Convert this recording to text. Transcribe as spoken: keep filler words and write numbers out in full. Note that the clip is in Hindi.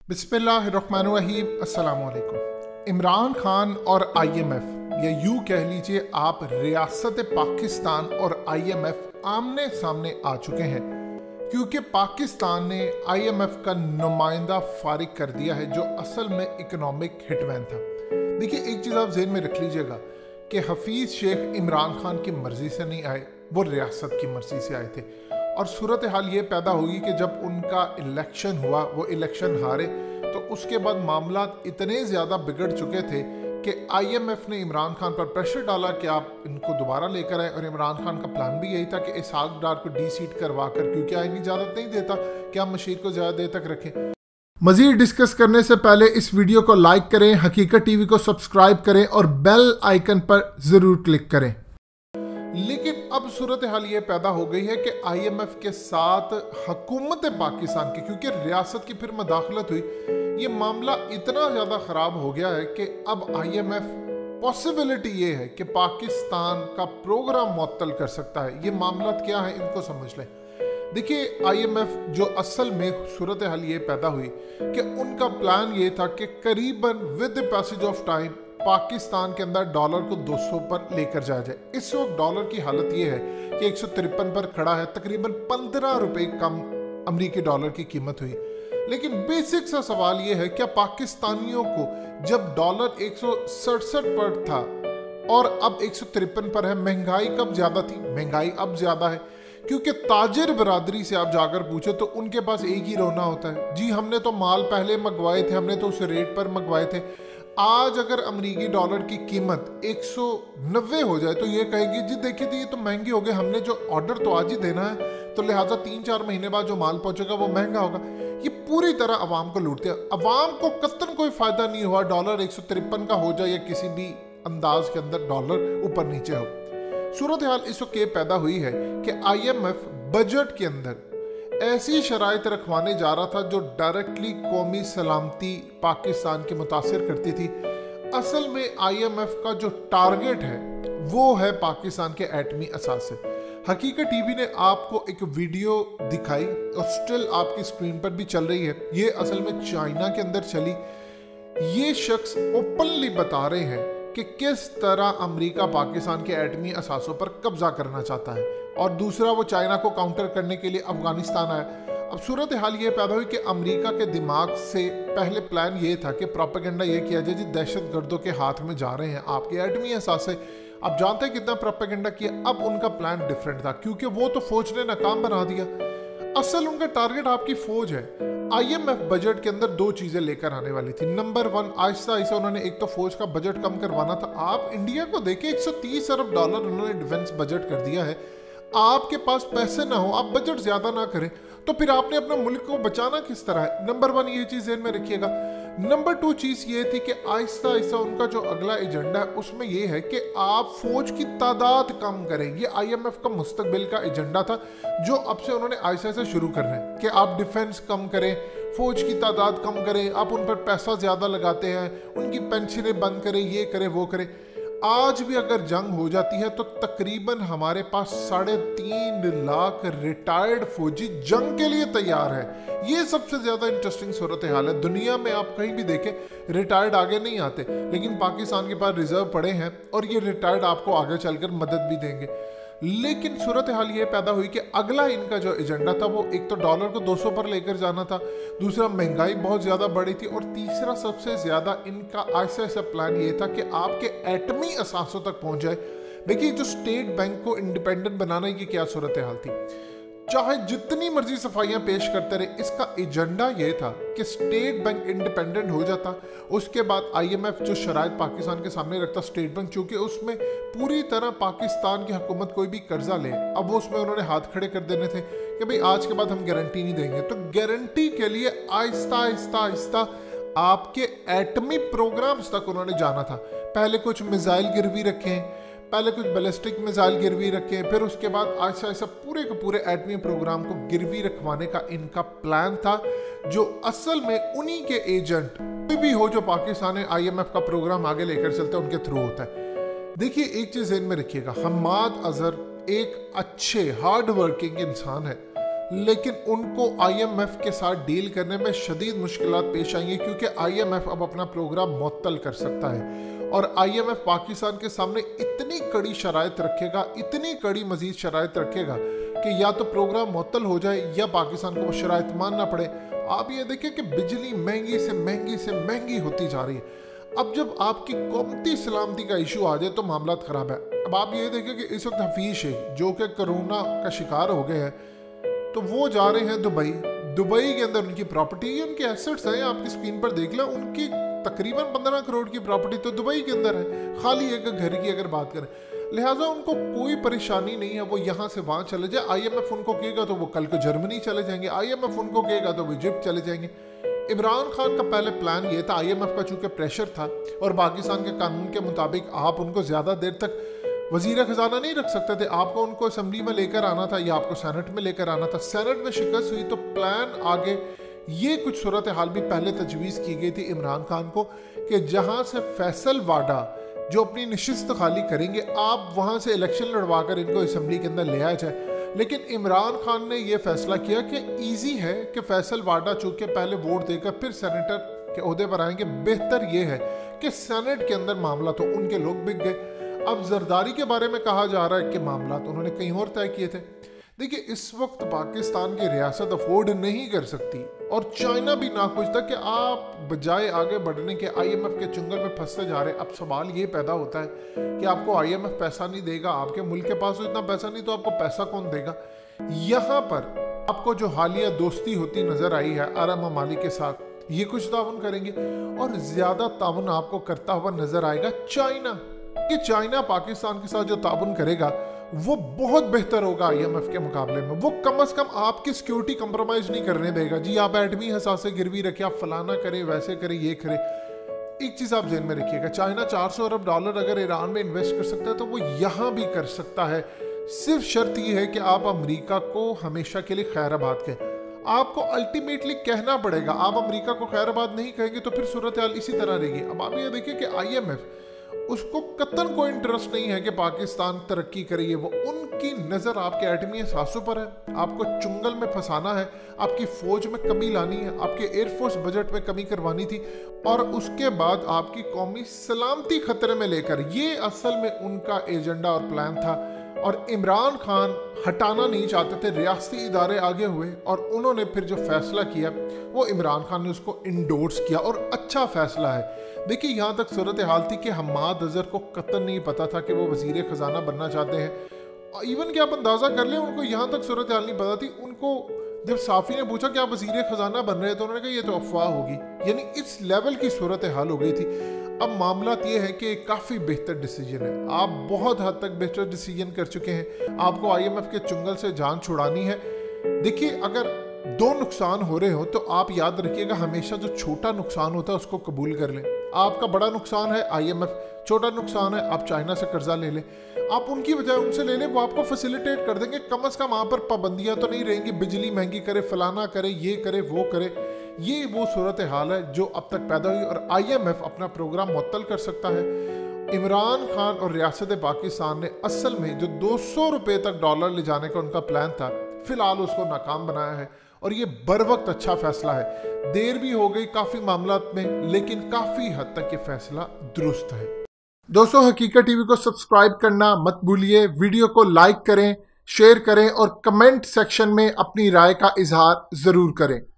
बिस्मिल्लाहिर्रहमानिर्रहीम, अस्सलाम वालेकुम। इमरान खान और आईएमएफ या यूं कह लीजिए आप रियासत पाकिस्तान और आईएमएफ आमने सामने आ चुके हैं, क्योंकि पाकिस्तान ने आईएमएफ का नुमाइंदा फारिग कर दिया है जो असल में इकोनॉमिक हिटमैन था। देखिए, एक चीज़ आप ज़हन में रख लीजिएगा कि हफीज़ शेख इमरान खान की मर्ज़ी से नहीं आए, वो रियासत की मर्ज़ी से आए थे। और सूरत हाल ये पैदा होगी कि जब उनका इलेक्शन हुआ, वो इलेक्शन हारे, तो उसके बाद मामला इतने ज़्यादा बिगड़ चुके थे कि आईएमएफ ने इमरान खान पर प्रेशर डाला कि आप इनको दोबारा लेकर आए। और इमरान खान का प्लान भी यही था कि इसहाक डार को डी सीट करवा कर, क्योंकि आईनी इजाज़त नहीं देता कि आप मशीर को ज़्यादा देर तक रखें। मज़ीद डिस्कस करने से पहले इस वीडियो को लाइक करें, हकीकत टीवी को सब्सक्राइब करें और बेल आइकन पर ज़रूर क्लिक करें। लेकिन अब सूरत हाल ये पैदा हो गई है कि आईएमएफ के साथ हुकूमत पाकिस्तान की, क्योंकि रियासत की फिर मदाखलत हुई, ये मामला इतना ज़्यादा ख़राब हो गया है कि अब आईएमएफ पॉसिबिलिटी ये है कि पाकिस्तान का प्रोग्राम मुअत्तल कर सकता है। ये मामला क्या है, इनको समझ लें। देखिए, आईएमएफ जो असल में सूरत हाल ये पैदा हुई कि उनका प्लान ये था कि करीबन with the passage of time Pakistan के अंदर डॉलर को दो सौ पर लेकर जाया जाए। इस वक्त डॉलर की हालत ये है कि एक सौ तिरपन पर खड़ा है, तकरीबन पंद्रह रुपए कम अमरीकी डॉलर की कीमत हुई। लेकिन बेसिक सा सवाल ये है, क्या पाकिस्तानियों को जब डॉलर एक सौ सड़सठ पर था और अब एक सौ तिरपन पर है, महंगाई कब ज्यादा थी? महंगाई अब ज्यादा है, क्योंकि ताजिर बरादरी से आप जाकर पूछो तो उनके पास एक ही रोना होता है, जी हमने तो माल पहले मंगवाए थे, हमने तो उस रेट पर मंगवाए थे। आज अगर अमरीकी डॉलर की कीमत एक सौ नब्बे हो जाए तो ये कहेगी जी देखिए तो ये तो महंगी हो गई, हमने जो ऑर्डर तो आज ही देना है, तो लिहाजा तीन चार महीने बाद जो माल पहुंचेगा वो महंगा होगा। ये पूरी तरह अवाम को लूटते हैं। अवाम को कतन कोई फायदा नहीं हुआ डॉलर एक सौ तिरपन का हो जाए या किसी भी अंदाज के अंदर डॉलर ऊपर नीचे हो। सूरत हाल इस वक्त ये पैदा हुई है कि आईएमएफ बजट के अंदर ऐसी शराइत रखवाने जा रहा था जो डायरेक्टली कौमी सलामती पाकिस्तान की मुतासिर करती थी। असल में आईएमएफ का जो टारगेट है वो है पाकिस्तान के एटमी असासे। हकीकत टीवी ने आपको एक वीडियो दिखाई और स्टिल आपकी स्क्रीन पर भी चल रही है। ये असल में चाइना के अंदर चली। ये शख्स ओपनली बता रहे हैं कि किस तरह अमेरिका पाकिस्तान के एटमी असासों पर कब्जा करना चाहता है, और दूसरा वो चाइना को काउंटर करने के लिए अफगानिस्तान आया। अब सूरत हाल ये पैदा हुई कि अमेरिका के दिमाग से पहले प्लान ये था कि प्रोपेगेंडा ये किया जाए जी दहशत गर्दों के हाथ में जा रहे हैं आपके एटमी असासे। अब जानते हैं कितना प्रोपेगेंडा किया। अब उनका प्लान डिफरेंट था, क्योंकि वो तो फौज ने नाकाम बना दिया। असल उनका टारगेट आपकी फौज है। आईएमएफ बजट के अंदर दो चीजें लेकर आने वाली थी। नंबर वन, आहिस्ता आहिस्ता उन्होंने एक तो फौज का बजट कम करवाना था। आप इंडिया को देखें, एक सौ तीस अरब डॉलर उन्होंने डिफेंस बजट कर दिया है। आपके पास पैसे ना हो, आप बजट ज्यादा ना करें, तो फिर आपने अपने मुल्क को बचाना किस तरह है? नंबर वन ये चीज ध्यान में रखिएगा। नंबर टू चीज ये थी कि आहिस्ता आहिस्ता उनका जो अगला एजेंडा है उसमें ये है कि आप फौज की तादाद कम करें। ये आईएमएफ का मुस्तकबिल का एजेंडा था जो अब से उन्होंने आहिस्ता आहिस्ता शुरू करना है कि आप डिफेंस कम करें, फौज की तादाद कम करें, आप उन पर पैसा ज्यादा लगाते हैं, उनकी पेंशनें बंद करें, ये करें वो करें। आज भी अगर जंग हो जाती है तो तकरीबन हमारे पास साढ़े तीन लाख रिटायर्ड फौजी जंग के लिए तैयार है। ये सबसे ज्यादा इंटरेस्टिंग सूरत हाल है। दुनिया में आप कहीं भी देखें रिटायर्ड आगे नहीं आते, लेकिन पाकिस्तान के पास रिजर्व पड़े हैं और ये रिटायर्ड आपको आगे चलकर मदद भी देंगे। लेकिन सूरत हाल ये पैदा हुई कि अगला इनका जो एजेंडा था वो एक तो डॉलर को दो सौ पर लेकर जाना था, दूसरा महंगाई बहुत ज़्यादा बढ़ी थी, और तीसरा सबसे ज़्यादा इनका ऐसा ऐसा प्लान ये था कि आपके एटमी असासों तक पहुंच जाए। देखिए, जो स्टेट बैंक को इंडिपेंडेंट बनाने की क्या सूरत हाल थी, चाहे जितनी मर्जी सफाइयां पेश करते रहे, इसका एजेंडा ये था कि स्टेट बैंक इंडिपेंडेंट हो जाता। उसके बाद आईएमएफ जो शराइत पाकिस्तान के सामने रखता स्टेट बैंक, चूंकि उसमें पूरी तरह पाकिस्तान की हुकूमत कोई भी कर्जा ले, अब वो उसमें उन्होंने हाथ खड़े कर देने थे कि भाई आज के बाद हम गारंटी नहीं देंगे। तो गारंटी के लिए आहिस्ता आहिस्ता आहिस्ता आपके एटमी प्रोग्राम्स तक उन्होंने जाना था। पहले कुछ मिसाइल गिरवी रखें, पहले कुछ बैलिस्टिक मिसाइल गिरवी रखे, फिर उसके बाद ऐसा ऐसा पूरे के पूरे एटमी प्रोग्राम को गिरवी रखवाने का इनका प्लान था, जो असल में उन्हीं के एजेंट कोई भी हो जो पाकिस्तान आईएमएफ का प्रोग्राम आगे लेकर चलते हैं उनके थ्रू होता है। देखिए, एक चीज ध्यान में रखिएगा, हम्माद अजहर एक अच्छे हार्ड वर्किंग इंसान है, लेकिन उनको आईएमएफ के साथ डील करने में शदीद मुश्किलात पेश आएंगी, क्योंकि आईएमएफ अब अपना प्रोग्राम मुअत्तल कर सकता है और आईएमएफ पाकिस्तान के सामने इतनी कड़ी शराइत रखेगा, इतनी कड़ी मजीद शराइत रखेगा कि या तो प्रोग्राम मुअत्तल हो जाए या पाकिस्तान को वो शराइत मानना पड़े। आप ये देखिए कि बिजली महंगी से महंगी से महंगी होती जा रही है। अब जब आपकी कौमती सलामती का इशू आ जाए तो मामला खराब है। अब आप ये देखिए कि इस वक्त हफीज शेख जो कि कोरोना का शिकार हो गए हैं, तो वो जा रहे हैं दुबई। दुबई के अंदर उनकी प्रॉपर्टी, उनके एसेट्स हैं, आपकी स्क्रीन पर देख लें, उनकी तकरीबन पंद्रह करोड़ की प्रॉपर्टी तो दुबई के अंदर है, खाली एक घर की अगर बात करें। लिहाजा उनको कोई परेशानी नहीं है, वो यहाँ से वहाँ चले जाए। आईएमएफ उनको कहेगा तो वो कल को जर्मनी चले जाएंगे, आईएमएफ उनको कहेगा तो वो इजिप्ट चले जाएंगे। इमरान खान का पहले प्लान ये था, आईएमएफ का चूंकि प्रेशर था और पाकिस्तान के कानून के मुताबिक आप उनको ज़्यादा देर तक वजीर खजाना नहीं रख सकते थे, आपको उनको असम्बली में लेकर आना था या आपको सेनेट में लेकर आना था। सेनेट में शिकस्त हुई तो प्लान आगे ये कुछ सूरत हाल भी पहले तजवीज़ की गई थी इमरान खान को कि जहाँ से फैसल वाडा जो अपनी नशिस्त खाली करेंगे, आप वहाँ से इलेक्शन लड़वा कर इनको असम्बली के अंदर ले आया जाए। लेकिन इमरान खान ने यह फैसला किया कि इजी है कि फैसल वाडा चूंकि पहले वोट देकर फिर सेनेटर के ओहदे पर आएंगे, बेहतर यह है कि सेनेट के अंदर मामला तो उनके लोग बिक गए। अब जरदारी के बारे में कहा जा रहा है कि मामला तो उन्होंने कहीं और तय किए थे। देखिए, इस वक्त पाकिस्तान की रियासत अफोर्ड नहीं कर सकती और चाइना भी ना खुश था कि आप बजाय आगे बढ़ने के आईएमएफ के चुंगल में फंसते जा रहे हैं। अब सवाल ये पैदा होता है कि आपको आईएमएफ पैसा नहीं देगा, आपके मुल्क के पास तो इतना पैसा नहीं, तो आपको पैसा कौन देगा। यहाँ पर आपको जो हालिया दोस्ती होती नजर आई है अरब ममालिक के साथ, ये कुछ ताउन करेंगे और ज्यादा ताउन आपको करता हुआ नजर आएगा चाइना। कि चाइना पाकिस्तान के साथ जो ताउन करेगा वो बहुत बेहतर होगा आईएमएफ के मुकाबले में। वो कम से कम आपकी सिक्योरिटी कंप्रोमाइज नहीं करने देगा। जी आप एटमी हसासे गिरवी रखे, आप फलाना करें, वैसे करें, ये करें। एक चीज आप ध्यान में रखिएगा, चाइना चार सौ अरब डॉलर अगर ईरान में इन्वेस्ट कर सकता है तो वो यहाँ भी कर सकता है। सिर्फ शर्त यह है कि आप अमेरिका को हमेशा के लिए खैराबाद कहें। आपको अल्टीमेटली कहना पड़ेगा। आप अमेरिका को खैराबाद नहीं कहेंगे तो फिर सूरत हाल इसी तरह रहेगी। अब आप ये देखिए कि आईएमएफ उसको कतन कोई इंटरेस्ट नहीं है कि पाकिस्तान तरक्की करे। वो उनकी नजर आपके एटमी एहसासों पर है, आपको चुंगल में फंसाना है, आपकी फौज में कमी लानी है, आपके एयरफोर्स बजट में कमी करवानी थी और उसके बाद आपकी कौमी सलामती खतरे में लेकर, ये असल में उनका एजेंडा और प्लान था। और इमरान खान हटाना नहीं चाहते थे, रियासती इदारे आगे हुए और उन्होंने फिर जो फैसला किया वो इमरान खान ने उसको इंडोर्स किया और अच्छा फैसला है। देखिए, यहाँ तक सूरत हाल थी कि हम्माद अजहर को कतई नहीं पता था कि वो वजीर खजाना बनना चाहते हैं। इवन कि आप अंदाजा कर ले, उनको यहाँ तक सूरत हाल नहीं पता थी। उनको जब साफी ने पूछा कि आप वजीर खजाना बन रहे हैं तो उन्होंने कहा ये तो अफवाह होगी। यानी इस लेवल की सूरत हाल हो गई थी। अब मामला ये है कि काफ़ी बेहतर डिसीजन है, आप बहुत हद तक बेहतर डिसीजन कर चुके हैं। आपको आईएमएफ के चुंगल से जान छुड़ानी है। देखिए, अगर दो नुकसान हो रहे हो तो आप याद रखिएगा, हमेशा जो छोटा नुकसान होता है उसको कबूल कर लें। आपका बड़ा नुकसान है आईएमएफ, छोटा नुकसान है आप चाइना से कर्जा ले लें। आप उनकी बजाय उनसे ले लें, वो आपको फैसिलिटेट कर देंगे। कम से कम वहाँ पर पाबंदियाँ तो नहीं रहेंगी, बिजली महंगी करे, फलाना करे, ये करे, वो करे। ये वो सूरत हाल है जो अब तक पैदा हुई और आईएमएफ अपना प्रोग्राम मुअत्तल कर सकता है। इमरान खान और रियासत पाकिस्तान ने असल में जो दो सौ रुपये तक डॉलर ले जाने का उनका प्लान था, फिलहाल उसको नाकाम बनाया है और ये बर वक्त अच्छा फैसला है। देर भी हो गई काफ़ी मामलात में, लेकिन काफ़ी हद तक ये फैसला दुरुस्त है। दोस्तों, हकीकत टीवी को सब्सक्राइब करना मत भूलिए, वीडियो को लाइक करें, शेयर करें और कमेंट सेक्शन में अपनी राय का इजहार ज़रूर करें।